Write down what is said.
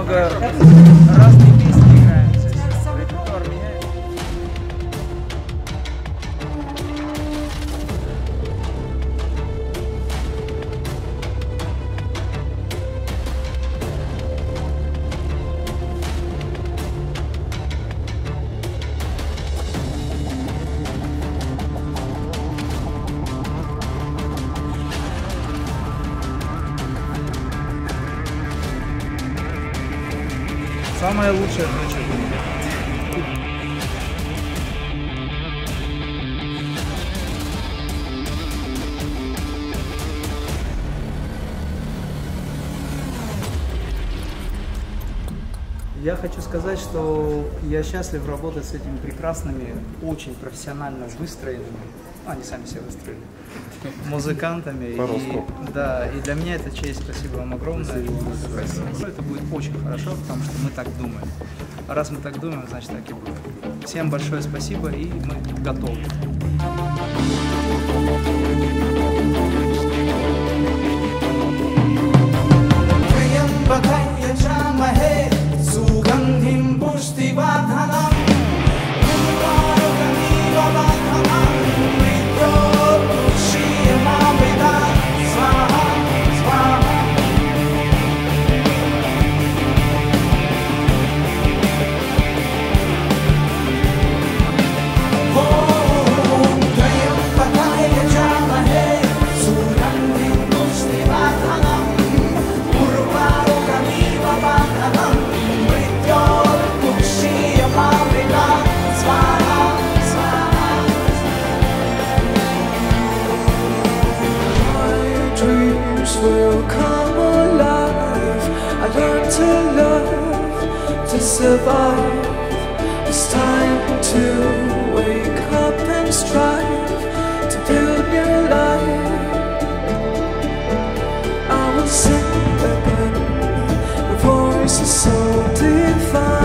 немного разные песни играем, то есть репертуар меняется. Самая лучшая дочь в мире. Я хочу сказать, что я счастлив работать с этими прекрасными, очень профессионально выстроенными, они сами себя выстроили, музыкантами. Да, и для меня это честь, спасибо вам огромное. Это будет очень хорошо, потому что мы так думаем. А раз мы так думаем, значит так и будет. Всем большое спасибо, и мы готовы. Will come alive. I learned to love, to survive. It's time to wake up and strive to build new life. I will sing again. Your voice is so divine.